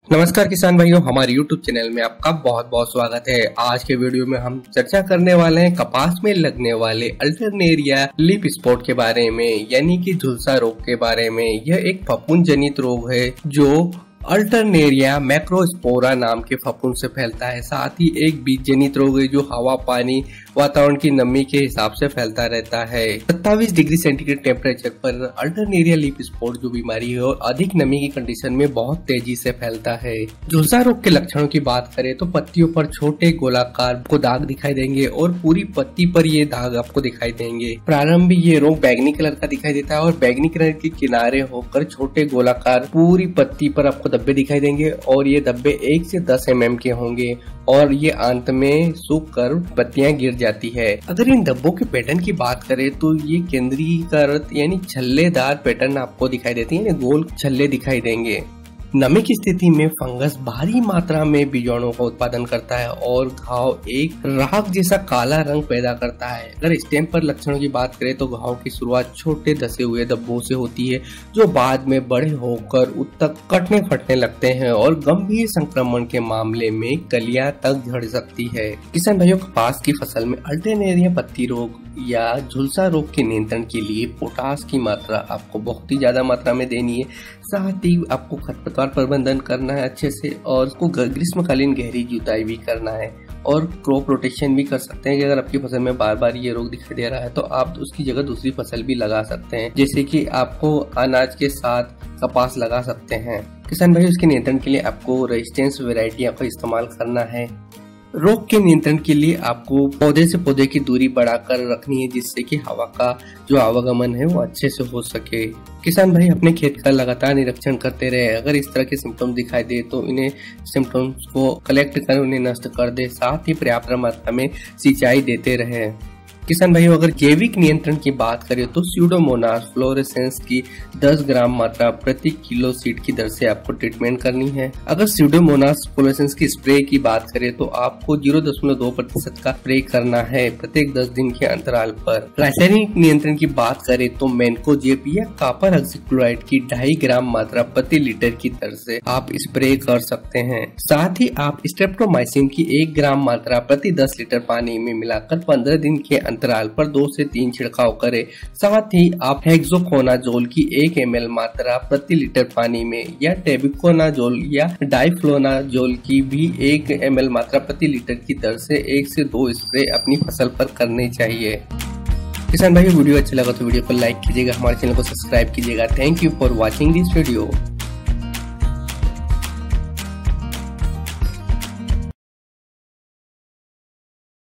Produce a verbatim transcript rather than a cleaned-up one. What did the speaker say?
नमस्कार किसान भाइयों, हमारे यूट्यूब चैनल में आपका बहुत बहुत स्वागत है। आज के वीडियो में हम चर्चा करने वाले हैं कपास में लगने वाले अल्टरनेरिया लीफ स्पॉट के बारे में, यानी कि झुलसा रोग के बारे में। यह एक फफूंद जनित रोग है जो अल्टरनेरिया मैक्रोस्पोरा नाम के फफूंद से फैलता है। साथ ही एक बीज जनित रोग है जो हवा, पानी, वातावरण की नमी के हिसाब से फैलता रहता है। सत्ताईस डिग्री सेंटीग्रेड टेम्परेचर पर अल्टरनेरिया लीफ स्पॉट जो बीमारी है और अधिक नमी की कंडीशन में बहुत तेजी से फैलता है। झुलसा रोग के लक्षणों की बात करें तो पत्तियों पर छोटे गोलाकार को दाग दिखाई देंगे और पूरी पत्ती पर ये दाग आपको दिखाई देंगे। प्रारंभ में ये रोग बैंगनी कलर का दिखाई देता है और बैंगनी कलर के किनारे होकर छोटे गोलाकार पूरी पत्ती पर आपको धब्बे दिखाई देंगे और ये धब्बे एक से दस एम एम के होंगे और ये अंत में सूख कर पत्तियां गिर जाती है। अगर इन धब्बों के पैटर्न की बात करें तो ये केंद्रीकृत यानी छल्लेदार पैटर्न आपको दिखाई देती है, गोल छल्ले दिखाई देंगे। नमी की स्थिति में फंगस भारी मात्रा में बीजाणुओं का उत्पादन करता है और घाव एक राख जैसा काला रंग पैदा करता है। अगर स्टेम पर लक्षणों की बात करें तो घाव की शुरुआत छोटे धसे हुए धब्बों से होती है जो बाद में बड़े होकर उत्तक कटने फटने लगते हैं और गंभीर संक्रमण के मामले में कलियां तक झड़ सकती है। किसान भाइयों, कपास की फसल में अल्टरनेरिया पत्ती रोग या झुलसा रोग के नियंत्रण के लिए पोटास की मात्रा आपको बहुत ही ज्यादा मात्रा में देनी है। साथ ही आपको खरपतवार प्रबंधन करना है अच्छे से और उसको ग्रीष्मकालीन गहरी जुताई भी करना है और क्रॉप रोटेशन भी कर सकते हैं कि अगर आपकी फसल में बार बार ये रोग दिखाई दे रहा है तो आप उसकी जगह दूसरी फसल भी लगा सकते हैं, जैसे कि आपको अनाज के साथ कपास लगा सकते हैं। किसान भाई, उसके नियंत्रण के लिए आपको रेजिस्टेंस वेराइटियों का इस्तेमाल करना है। रोग के नियंत्रण के लिए आपको पौधे से पौधे की दूरी बढ़ाकर रखनी है जिससे कि हवा का जो आवागमन है वो अच्छे से हो सके। किसान भाई अपने खेत का लगातार निरीक्षण करते रहे। अगर इस तरह के सिम्टम्स दिखाई दे तो इन्हें सिम्टम्स को कलेक्ट कर उन्हें नष्ट कर दे। साथ ही पर्याप्त मात्रा में सिंचाई देते रहे। किसान भाइयों, अगर जैविक नियंत्रण की बात करें तो स्यूडोमोनास फ्लोरेसेंस की दस ग्राम मात्रा प्रति किलो सीड की दर से आपको ट्रीटमेंट करनी है। अगर स्यूडोमोनास फ्लोरेसेंस की स्प्रे की बात करें तो आपको जीरो दशमलव दो प्रतिशत का स्प्रे करना है प्रत्येक दस दिन के अंतराल पर। रासायनिक नियंत्रण की बात करें तो मैनकोजेब या कॉपर ऑक्सीक्लोराइड की ढाई ग्राम मात्रा प्रति लीटर की दर से आप स्प्रे कर सकते हैं। साथ ही आप स्ट्रेप्टोमाइसिन की एक ग्राम मात्रा प्रति दस लीटर पानी में मिलाकर पंद्रह दिन के अंतराल पर दो से तीन छिड़काव करें। साथ ही आप हेक्सोकोनाजोल की एक एम एल मात्रा प्रति लीटर पानी में या टेबिकोनाजोल या डाइफ्लोनाजोल की भी एक एम एल मात्रा प्रति लीटर की दर से एक से दो स्प्रे अपनी फसल पर करने चाहिए। किसान भाई, वीडियो अच्छा लगा तो वीडियो को लाइक कीजिएगा, हमारे चैनल को सब्सक्राइब कीजिएगा। Thank you for watching this video.